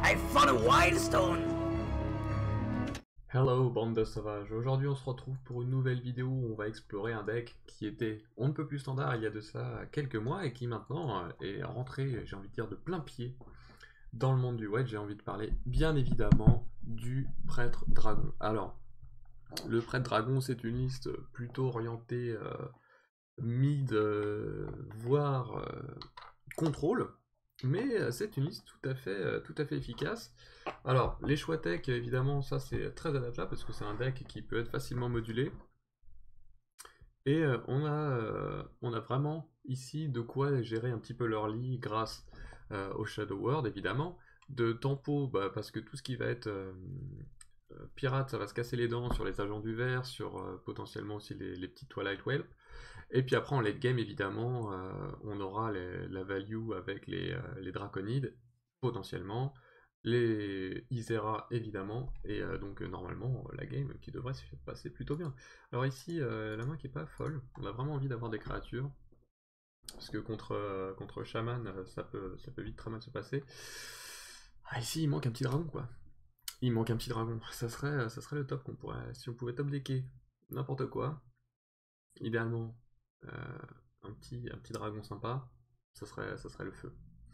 I found a Wildstone! Hello bande de sauvages, aujourd'hui on se retrouve pour une nouvelle vidéo où on va explorer un deck qui était on ne peut plus standard il y a de ça quelques mois et qui maintenant est rentré, j'ai envie de dire, de plein pied dans le monde du wedge. J'ai envie de parler bien évidemment du prêtre dragon. Alors, le prêtre dragon c'est une liste plutôt orientée mid, voire contrôle, mais c'est une liste tout à fait efficace. Alors, les choix tech, évidemment, ça c'est très adaptable parce que c'est un deck qui peut être facilement modulé. Et on a vraiment ici de quoi gérer un petit peu l'early grâce au Shadow World, évidemment. De tempo, bah, parce que tout ce qui va être pirate, ça va se casser les dents sur les agents du verre, sur potentiellement aussi les petits Twilight Whelp. Et puis après en late game évidemment on aura la value avec les Draconides potentiellement, les Isera évidemment, et donc normalement la game qui devrait se passer plutôt bien. Alors ici la main qui est pas folle, on a vraiment envie d'avoir des créatures, parce que contre Shaman ça peut vite très mal se passer. Ah, ici il manque un petit dragon quoi. Il manque un petit dragon, ça serait le top qu'on pourrait, si on pouvait top decker n'importe quoi, idéalement euh, un petit dragon sympa, ça serait le feu.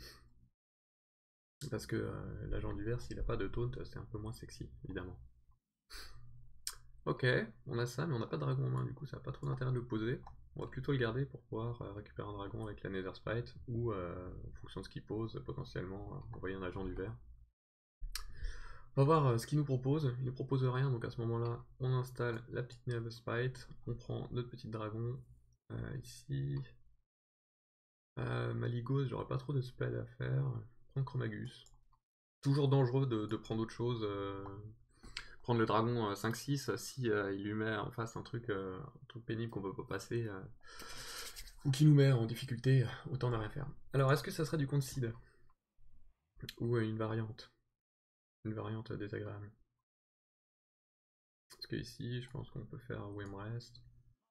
Parce que l'agent du verre, s'il a pas de taunt, c'est un peu moins sexy, évidemment. Ok, on a ça, mais on n'a pas de dragon en main, du coup ça n'a pas trop d'intérêt de le poser. On va plutôt le garder pour pouvoir récupérer un dragon avec la Nether Spite, ou en fonction de ce qu'il pose, potentiellement envoyer un agent du verre. On va voir ce qu'il nous propose. Il ne propose rien, donc à ce moment-là, on installe la petite Nether Spite, on prend notre petit dragon. Ici, Maligos, j'aurais pas trop de spells à faire. Prendre Chromagus. Toujours dangereux de prendre autre chose. Prendre le dragon 5-6 si il lui met en face un truc pénible qu'on peut pas passer. Ou qui nous met en difficulté, autant ne rien faire. Alors, est-ce que ça serait du concede? Ou une variante? Une variante désagréable. Parce que ici, je pense qu'on peut faire Wemrest.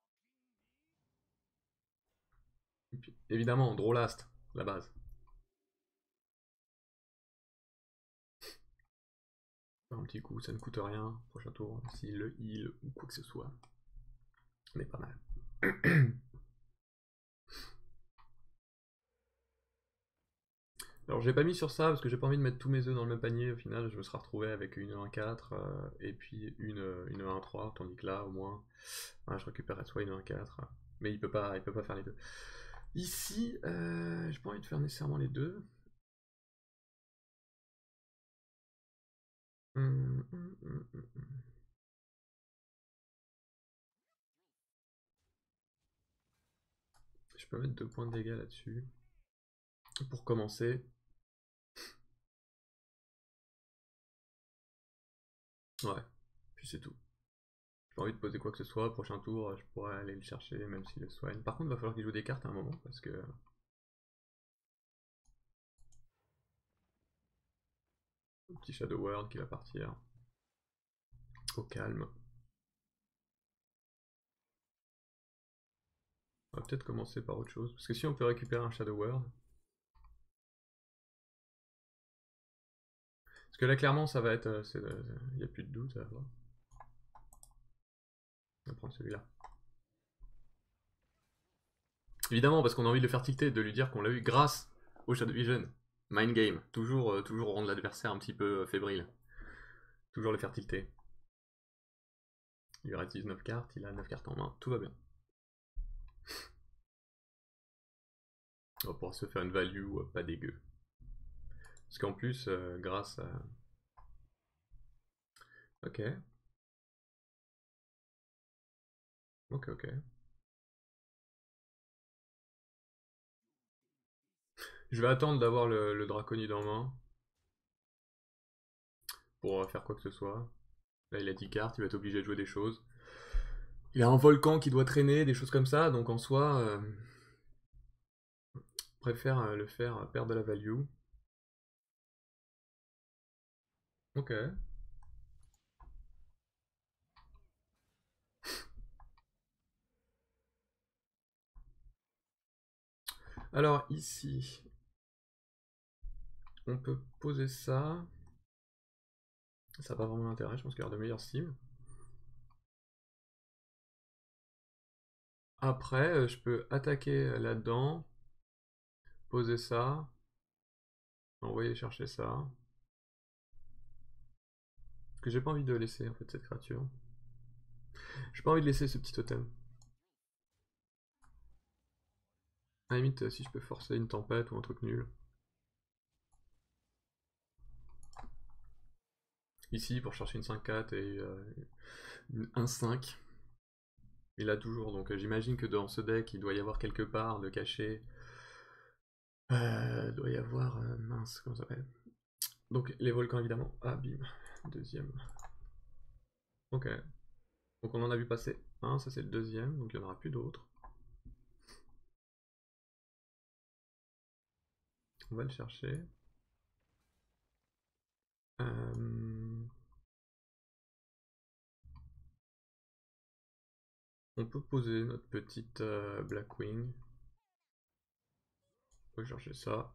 Évidemment, Drolast, la base. Un petit coup, ça ne coûte rien. Prochain tour, s'il le heal ou quoi que ce soit. On est pas mal. Alors j'ai pas mis sur ça parce que j'ai pas envie de mettre tous mes œufs dans le même panier. Au final, je me serais retrouvé avec une 1-4 et puis une 1-3, tandis que là, au moins, je récupérerais soit une 1-4, mais il peut pas faire les deux. Ici, j'ai pas envie de faire nécessairement les deux. Je peux mettre 2 points de dégâts là-dessus. Pour commencer. Ouais, puis c'est tout. J'ai pas envie de poser quoi que ce soit. Prochain tour, je pourrais aller le chercher, même s'il le soigne. Par contre, il va falloir qu'il joue des cartes à un moment, parce que... Un petit Shadow World qui va partir. Au calme. On va peut-être commencer par autre chose. Parce que si on peut récupérer un Shadow World... Parce que là, clairement, ça va être... Il n'y a plus de doute à avoir. On va prendre celui-là. Évidemment, parce qu'on a envie de le faire tilter, de lui dire qu'on l'a eu grâce au Shadow Vision. Mind game. Toujours rendre l'adversaire un petit peu fébrile. Toujours le faire tilter. Il lui reste 19 cartes, il a 9 cartes en main. Tout va bien. On va pouvoir se faire une value pas dégueu. Parce qu'en plus, grâce à... Ok. Ok, ok. Je vais attendre d'avoir le Draconide en main. Pour faire quoi que ce soit. Là, il a 10 cartes, il va être obligé de jouer des choses. Il a un volcan qui doit traîner, des choses comme ça, donc en soi, préfère le faire perdre de la value. Ok. Alors ici, on peut poser ça. Ça n'a pas vraiment d'intérêt, je pense qu'il y aura de meilleures cibles. Après, je peux attaquer là-dedans, poser ça, envoyer chercher ça. Parce que j'ai pas envie de laisser en fait cette créature. J'ai pas envie de laisser ce petit totem. À la limite, si je peux forcer une tempête ou un truc nul. Ici, pour chercher une 5-4 et une 1-5. Il a toujours, donc j'imagine que dans ce deck, il doit y avoir quelque part de caché. Doit y avoir. Mince, comment ça s'appelle? Donc les volcans évidemment. Ah, bim. Deuxième. Ok. Donc on en a vu passer un, ça c'est le deuxième, donc il n'y en aura plus d'autres. On va le chercher. On peut poser notre petite Blackwing. On va chercher ça.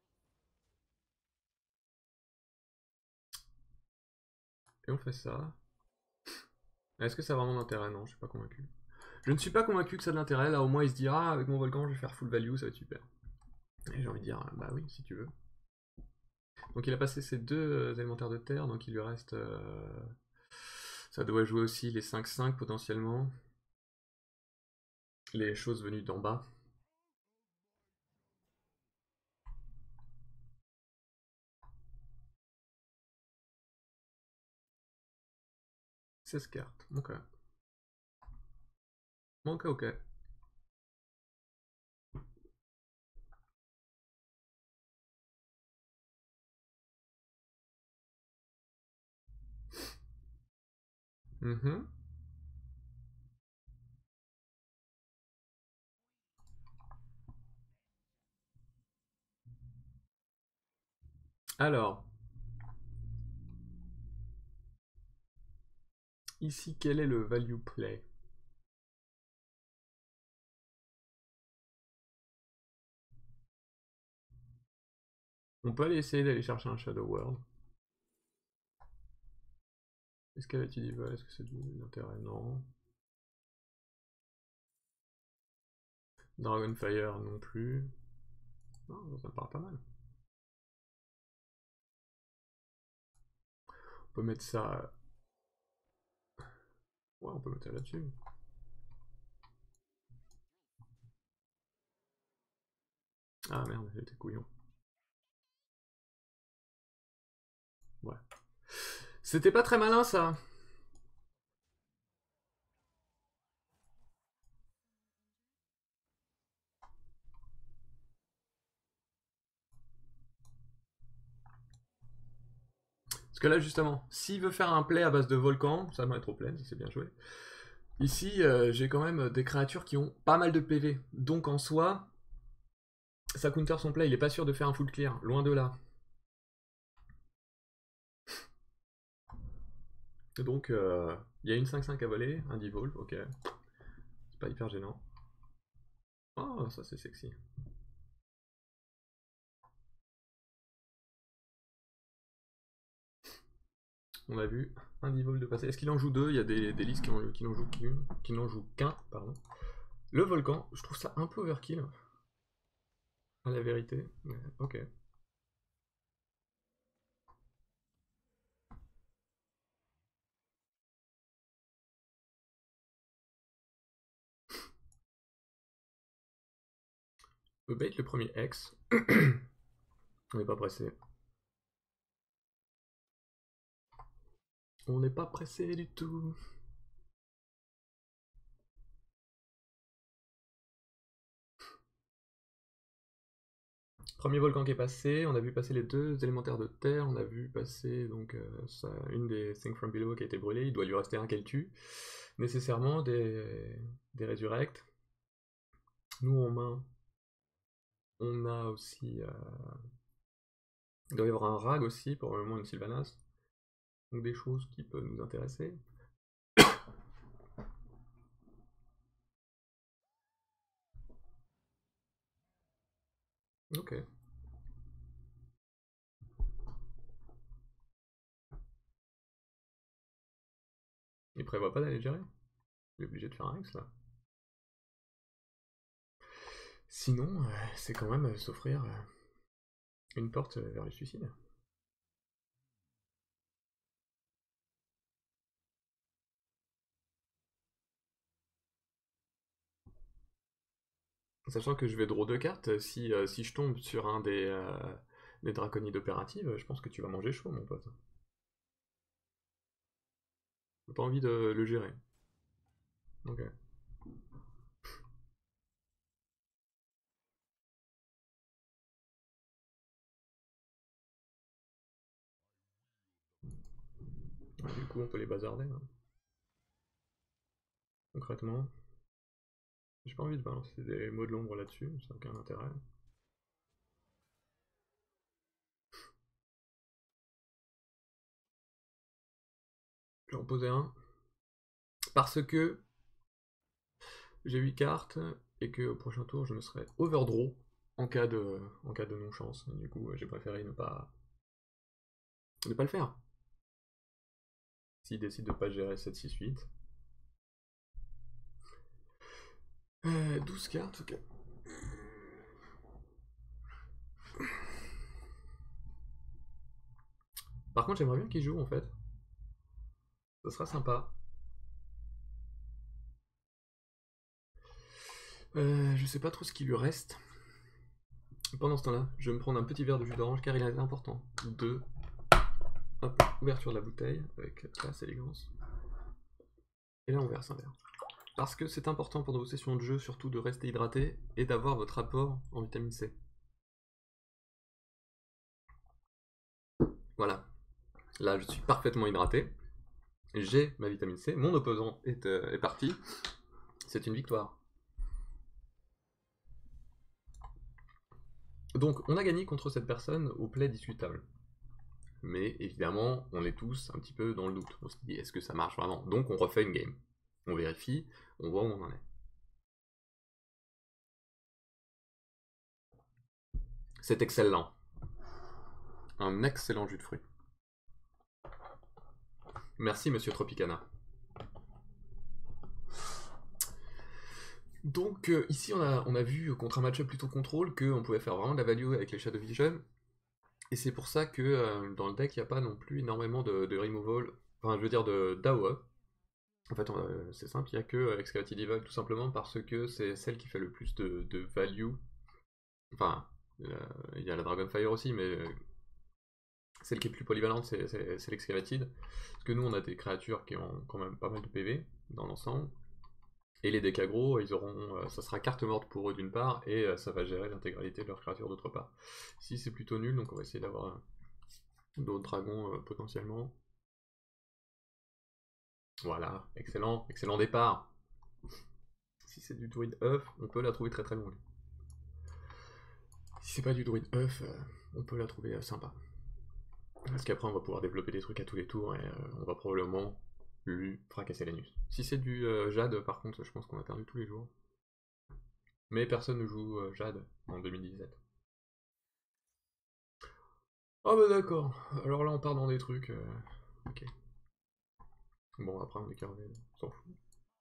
Et on fait ça. Est-ce que ça a vraiment d'intérêt? Non, je suis pas convaincu. Je ne suis pas convaincu que ça a de l'intérêt. Là, au moins, il se dira, avec mon volcan, je vais faire full value, ça va être super. Et j'ai envie de dire, bah oui, si tu veux. Donc il a passé ses deux élémentaires de terre, donc il lui reste... ça doit jouer aussi les 5-5 potentiellement. Les choses venues d'en bas. 16 cartes, ok. Ok, ok. Mhm. Alors, ici, quel est le value play? On peut aller essayer d'aller chercher un Shadow World. Est-ce qu'elle est Evil? Est-ce que c'est de l'intérêt? Non. Dragonfire non plus. Non, ça me paraît pas mal. On peut mettre ça... Ouais, on peut mettre ça là-dessus. Ah merde, j'étais couillon. Ouais. C'était pas très malin ça. Parce que là, justement, s'il veut faire un play à base de volcan, ça va être au plaine, ça c'est bien joué. Ici, j'ai quand même des créatures qui ont pas mal de PV. Donc en soi, ça counter son play, il est pas sûr de faire un full clear, loin de là. Donc, il y a une 5-5 à voler, un devolve, ok. C'est pas hyper gênant. Oh, ça c'est sexy. On a vu un devolve de passer. Est-ce qu'il en joue deux? Il y a des listes qui n'en jouent qu'un, pardon. Le volcan, je trouve ça un peu overkill, à la vérité. Mais ok. On peut bait le premier X. On n'est pas pressé. On n'est pas pressé du tout. Premier volcan qui est passé, on a vu passer les deux élémentaires de terre, on a vu passer donc une des Think From Below qui a été brûlée, il doit lui rester un qu'elle tue. Nécessairement des résurrects. Nous en main, on a aussi... il doit y avoir un rag aussi, probablement une Sylvanas. Donc des choses qui peuvent nous intéresser. Ok. Il prévoit pas d'aller gérer. Il est obligé de faire un Rex là. Sinon, c'est quand même s'offrir une porte vers le suicide. Sachant que je vais draw 2 cartes, si je tombe sur un des draconides opératives, je pense que tu vas manger chaud, mon pote. J'ai pas envie de le gérer. Ok. Ouais, du coup, on peut les bazarder, hein. Concrètement. J'ai pas envie de balancer des mots de l'ombre là-dessus, ça n'a aucun intérêt. Je vais en poser un. Parce que j'ai 8 cartes et que au prochain tour je me serai overdraw en cas de non-chance. Du coup, j'ai préféré ne pas le faire. S'il décide de pas gérer 7-6-8. 12 cartes, ok. Par contre, j'aimerais bien qu'il joue en fait. Ça sera sympa. Je sais pas trop ce qui lui reste. Pendant ce temps-là, je vais me prendre un petit verre de jus d'orange car il est important. 2. Hop, ouverture de la bouteille avec classe, élégance. Et là, on verse un verre. Parce que c'est important pendant vos sessions de jeu, surtout de rester hydraté et d'avoir votre apport en vitamine C. Voilà. Là, je suis parfaitement hydraté. J'ai ma vitamine C. Mon opposant est parti. C'est une victoire. Donc, on a gagné contre cette personne au play discutable. Mais évidemment, on est tous un petit peu dans le doute. On se dit, est-ce que ça marche vraiment? Donc, on refait une game. On vérifie, on voit où on en est. C'est excellent. Un excellent jus de fruits. Merci, monsieur Tropicana. Donc ici on a vu contre un match-up plutôt contrôle qu'on pouvait faire vraiment de la value avec les Shadow Vision. Et c'est pour ça que dans le deck il n'y a pas non plus énormément de removal, enfin je veux dire de d'AOE. En fait c'est simple, il n'y a que Excavated Evil tout simplement parce que c'est celle qui fait le plus de value. Enfin, il y a la Dragonfire aussi, mais celle qui est plus polyvalente c'est l'Excavated. Parce que nous on a des créatures qui ont quand même pas mal de PV dans l'ensemble. Et les decks aggro, ils auront, ça sera carte morte pour eux d'une part, et ça va gérer l'intégralité de leurs créatures d'autre part. Si c'est plutôt nul, donc on va essayer d'avoir d'autres dragons potentiellement. Voilà, excellent, excellent départ. Si c'est du druide œuf, on peut la trouver très très longue. Si c'est pas du druide œuf, on peut la trouver sympa. Parce qu'après on va pouvoir développer des trucs à tous les tours, et on va probablement lui fracasser l'anus. Si c'est du jade, par contre, je pense qu'on a perdu tous les jours. Mais personne ne joue jade en 2017. Ah bah d'accord, alors là on part dans des trucs... Ok. Bon après on est carré, on s'en fout.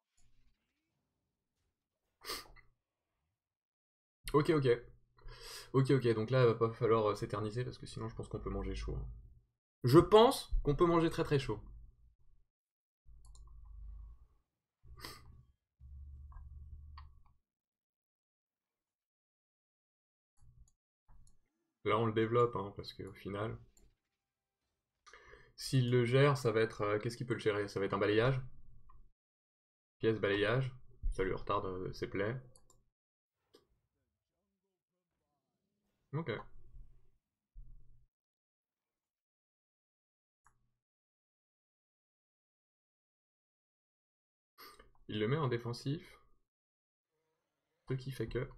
Ok ok. Ok ok, donc là il va pas falloir s'éterniser parce que sinon je pense qu'on peut manger chaud, hein. Je pense qu'on peut manger très très chaud. Là on le développe, hein, parce qu'au final... S'il le gère, ça va être... Qu'est-ce qu'il peut le gérer? Ça va être un balayage. Pièce balayage. Ça lui retarde ses plaies. Ok. Il le met en défensif. Ce qui fait que...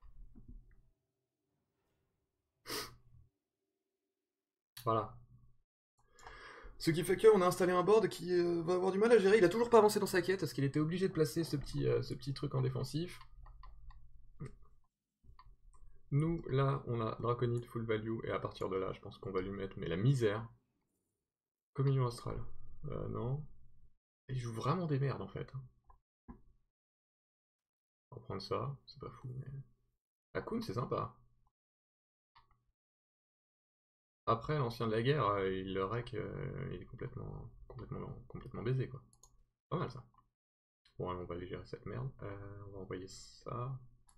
Voilà. Ce qui fait qu'on a installé un board qui va avoir du mal à gérer. Il a toujours pas avancé dans sa quête parce qu'il était obligé de placer ce petit truc en défensif. Nous, là, on a Draconite full value et à partir de là, je pense qu'on va lui mettre mais la misère. Communion astrale. Non. Il joue vraiment des merdes en fait. On va prendre ça, c'est pas fou. Mais... Akun, c'est sympa. Après, l'ancien de la guerre, il le rec, il est complètement baisé quoi. Pas mal ça. Bon, allez, on va aller gérer cette merde. On va envoyer ça.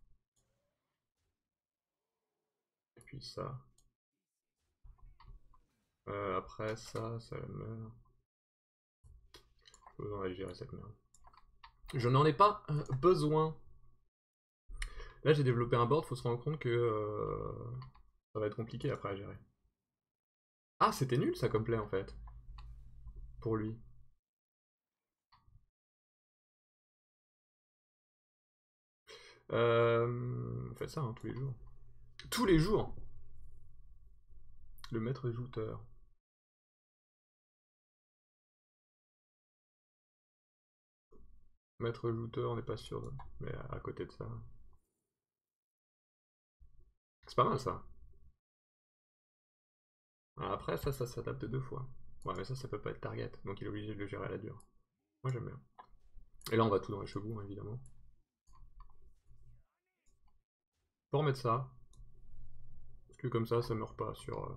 Et puis ça. Après ça meurt. On va aller gérer cette merde. Je n'en ai pas besoin. Là, j'ai développé un board, faut se rendre compte que ça va être compliqué après à gérer. Ah, c'était nul ça comme play en fait. Pour lui. On fait ça hein, tous les jours. Tous les jours. Le maître jouteur. Maître jouteur, on n'est pas sûr. Mais à côté de ça. C'est pas mal ça. Après, ça s'adapte 2 fois. Ouais, mais ça peut pas être target. Donc il est obligé de le gérer à la dure. Moi j'aime bien. Et là, on va tout dans les chevaux, hein, évidemment. Pour remettre ça. Parce que comme ça meurt pas sur...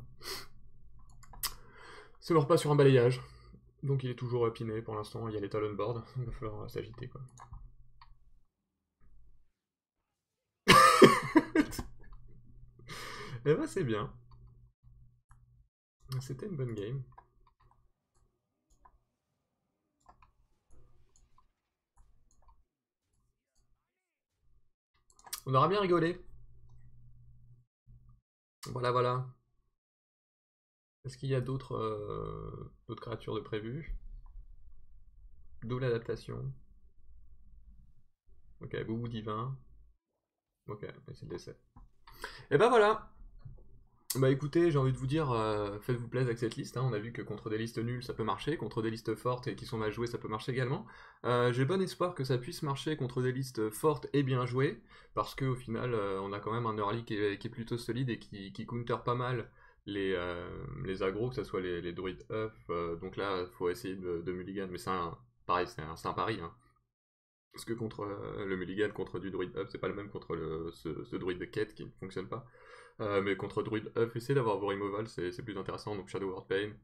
ça meurt pas sur un balayage. Donc il est toujours piné pour l'instant, il y a les talon board, il va falloir s'agiter quoi. Et bah c'est bien. C'était une bonne game. On aura bien rigolé. Voilà, voilà. Est-ce qu'il y a d'autres créatures de prévues? Double adaptation. Ok, boubou divin. Ok, et c'est le décès. Et bah voilà. Bah écoutez, j'ai envie de vous dire, faites-vous plaisir avec cette liste, hein. On a vu que contre des listes nulles ça peut marcher, contre des listes fortes et qui sont mal jouées ça peut marcher également. J'ai bon espoir que ça puisse marcher contre des listes fortes et bien jouées, parce qu'au final on a quand même un early qui est plutôt solide et qui counter pas mal les aggros, que ce soit les druides Huff, donc là il faut essayer de mulligan, mais pareil, c'est un pari, hein. Parce que contre le mulligan contre du druide Huff, c'est pas le même contre ce druide de quête qui ne fonctionne pas. Mais contre Druid Huff, essayez d'avoir vos removals, c'est plus intéressant, donc Shadow Word Pain.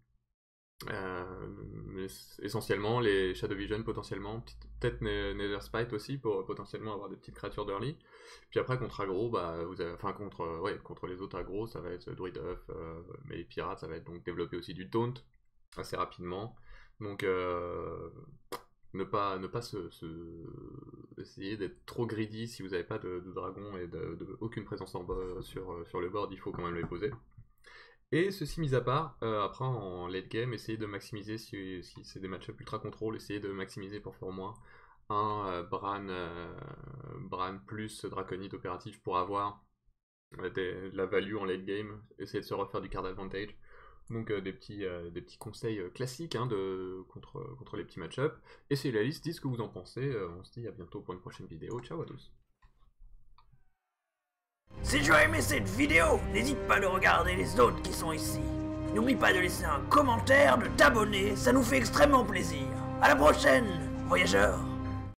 Mais essentiellement, les Shadow Vision potentiellement, peut-être Nether Spite aussi pour potentiellement avoir des petites créatures d'early. Puis après, contre aggro, bah, enfin contre les autres aggro, ça va être Druid Huff, mais les pirates, ça va être donc développer aussi du taunt assez rapidement. Donc ne pas essayer d'être trop greedy si vous n'avez pas de dragon et aucune présence sur le board, il faut quand même les poser. Et ceci mis à part, après en late game, essayez de maximiser si c'est des match-up ultra contrôle, essayez de maximiser pour faire au moins un Bran plus Draconite opératif pour avoir de la value en late game, essayez de se refaire du card advantage. Donc des petits conseils classiques hein, contre les petits match-up. Essayez la liste, dites ce que vous en pensez. On se dit à bientôt pour une prochaine vidéo. Ciao à tous. Si tu as aimé cette vidéo, n'hésite pas de regarder les autres qui sont ici. N'oublie pas de laisser un commentaire, de t'abonner, ça nous fait extrêmement plaisir. À la prochaine, voyageurs!